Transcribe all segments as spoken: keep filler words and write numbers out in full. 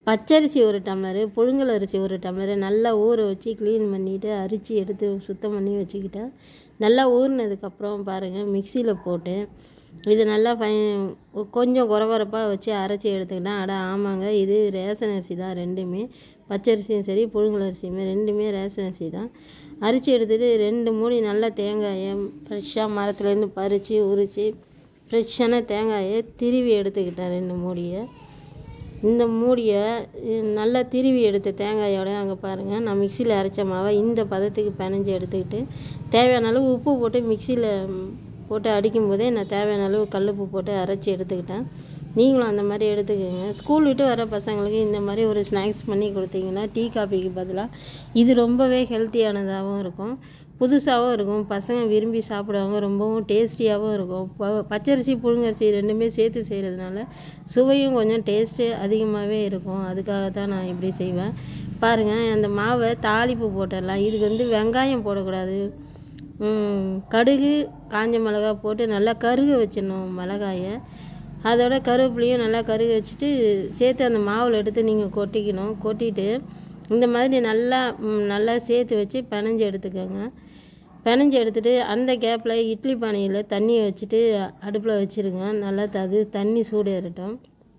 பச்சரிசி ஒரு டம்ளரு, புழுங்கல் அரிசி ஒரு டம்ளரு நல்லா ஊற வச்சு க்ளீன் பண்ணிவிட்டு அரிசி எடுத்து சுத்தம் பண்ணி வச்சுக்கிட்டேன். நல்லா ஊறினதுக்கப்புறம் பாருங்கள் மிக்சியில் போட்டு இது நல்லா ஃபை கொஞ்சம் குறகுறப்பாக வச்சு அரைச்சி எடுத்துக்கிட்டேன். அட ஆமாங்க, இது ரேஷன் அரிசி தான் ரெண்டுமே, பச்சரிசியும் சரி புழுங்கல் அரிசியுமே ரெண்டுமே ரேஷன் அரிசி தான். அரிசி எடுத்துகிட்டு ரெண்டு மூடி நல்ல தேங்காயை ஃப்ரெஷ்ஷாக மரத்துலேருந்து பறித்து உரித்து ஃப்ரெஷ்ஷான தேங்காயை திருவி எடுத்துக்கிட்டேன் ரெண்டு மூடியை. இந்த மூடியை நல்லா திருவி எடுத்த தேங்காயோட அங்கே பாருங்கள் நான் மிக்சியில் அரைச்ச மாவை இந்த பதத்துக்கு பிணைஞ்சி எடுத்துக்கிட்டு தேவையான அளவு உப்பு போட்டு மிக்சியில் போட்டு அடிக்கும் போதே நான் தேவையான அளவு கல்லுப்பு போட்டு அரைச்சி எடுத்துக்கிட்டேன். நீங்களும் அந்த மாதிரி எடுத்துக்கோங்க. ஸ்கூல் விட்டு வர பசங்களுக்கு இந்த மாதிரி ஒரு ஸ்நாக்ஸ் பண்ணி கொடுத்தீங்கன்னா டீ காஃபிக்கு பதிலாக இது ரொம்பவே ஹெல்த்தியானதாகவும் இருக்கும், புதுசாகவும் இருக்கும், பசங்க விரும்பி சாப்பிடுவாங்க, ரொம்பவும் டேஸ்டியாகவும் இருக்கும். ப பச்சரிசி புழுங்கரிசி ரெண்டுமே சேர்த்து செய்கிறதுனால சுவையும் கொஞ்சம் டேஸ்ட்டு அதிகமாகவே இருக்கும். அதுக்காக தான் நான் இப்படி செய்வேன். பாருங்கள் அந்த மாவை தாளிப்பு போட்டுடலாம். இதுக்கு வந்து வெங்காயம் போடக்கூடாது, கடுகு காஞ்ச மிளகா போட்டு நல்லா கருக வச்சிடணும் மிளகாயை. அதோட கருவேப்பிலையும் நல்லா கருக வச்சுட்டு சேர்த்து அந்த மாவில் எடுத்து நீங்கள் கொட்டிக்கணும். கொட்டிட்டு இந்த மாதிரி நல்லா நல்லா சேர்த்து வச்சு பிணைஞ்சி எடுத்துக்கோங்க. பிணைஞ்சி எடுத்துகிட்டு அந்த கேப்பில் இட்லி பானையில் தண்ணியை வச்சுட்டு அடுப்பில் வச்சுருங்க. நல்லா அது தண்ணி சூடேறட்டும்.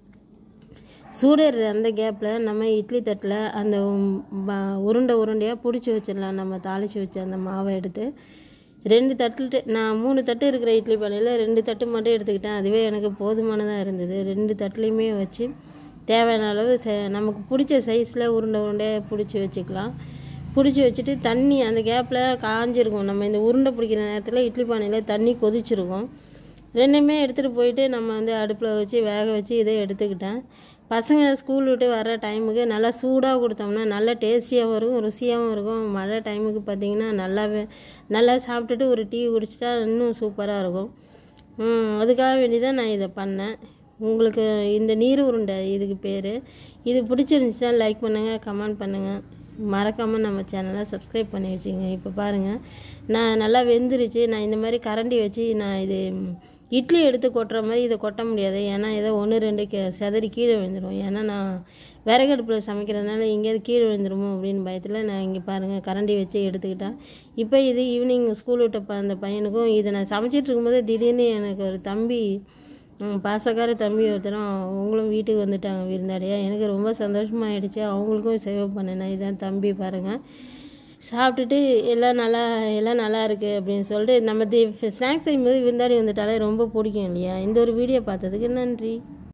சூடேற அந்த கேப்பில் நம்ம இட்லி தட்டில் அந்த உருண்டை உருண்டையாக பிடிச்சி வச்சிடலாம். நம்ம தாளித்து வச்சு அந்த மாவை எடுத்து ரெண்டு தட்டு, நான் மூணு தட்டு இருக்கிற இட்லி பானையில் ரெண்டு தட்டு மட்டும் எடுத்துக்கிட்டேன். அதுவே எனக்கு போதுமானதாக இருந்தது. ரெண்டு தட்டுலேயுமே வச்சு தேவையான அளவு ச நமக்கு பிடிச்ச சைஸில் உருண்டை உருண்டையாக பிடிச்சி வச்சுக்கலாம். பிடிச்சி வச்சுட்டு தண்ணி அந்த கேப்பில் காஞ்சிருக்கும். நம்ம இந்த உருண்டை பிடிக்கிற நேரத்தில் இட்லி பானையில் தண்ணி கொதிச்சிருக்கும். ரெண்டுமே எடுத்துகிட்டு போயிட்டு நம்ம வந்து அடுப்பில் வச்சு வேக வச்சு இதை எடுத்துக்கிட்டேன். பசங்க ஸ்கூல் விட்டு வர டைமுக்கு நல்லா சூடாக கொடுத்தோம்னா நல்லா டேஸ்டியாகவும் இருக்கும், ருசியாகவும் இருக்கும். மழை டைமுக்கு பார்த்திங்கன்னா நல்லாவே நல்லா சாப்பிட்டுட்டு ஒரு டீ குடிச்சிட்டா இன்னும் சூப்பராக இருக்கும். அதுக்காக வேண்டி தான் நான் இதை பண்ணேன். உங்களுக்கு இந்த நீர் உருண்டை இதுக்கு பேர். இது பிடிச்சிருந்துச்சுன்னா லைக் பண்ணுங்கள், கமெண்ட் பண்ணுங்கள், மறக்காமல் நம்ம சேனலை சப்ஸ்கிரைப் பண்ணி வச்சுங்க. இப்போ பாருங்கள் நான் நல்லா வெந்துருச்சு. நான் இந்த மாதிரி கரண்டி வச்சு நான் இது இட்லி எடுத்து கொட்டுற மாதிரி இதை கொட்ட முடியாது, ஏன்னா ஏதோ ஒன்று ரெண்டு கே செதறி கீழே விழுந்துடும். ஏன்னா நான் விறகடுப்பில் சமைக்கிறதுனால எங்கேயாவது கீழே விழுந்துருமோ அப்படின்னு பயத்தில் நான் இங்கே பாருங்கள் கரண்டி வச்சு எடுத்துக்கிட்டேன். இப்போ இது ஈவினிங் ஸ்கூல் விட்ட ப அந்த பையனுக்கும் இதை நான் சமைச்சிட்டு இருக்கும்போது திடீர்னு எனக்கு ஒரு தம்பி, பாசக்கார தம்பி ஒருத்தரும் அவங்களும் வீட்டுக்கு வந்துட்டாங்க விருந்தாடியா. எனக்கு ரொம்ப சந்தோஷமாகிடுச்சு. அவங்களுக்கும் சேவ் பண்ணினேன். இதான் தம்பி பாருங்கள் சாப்பிட்டுட்டு எல்லாம் நல்லா எல்லாம் நல்லா இருக்குது அப்படின்னு சொல்லிட்டு நம்ம தி ஸ்நாக்ஸ் செய்யும்போது விருந்தாடி வந்துட்டாலே ரொம்ப பிடிக்கும் இல்லையா. இந்த ஒரு வீடியோ பார்த்ததுக்கு நன்றி.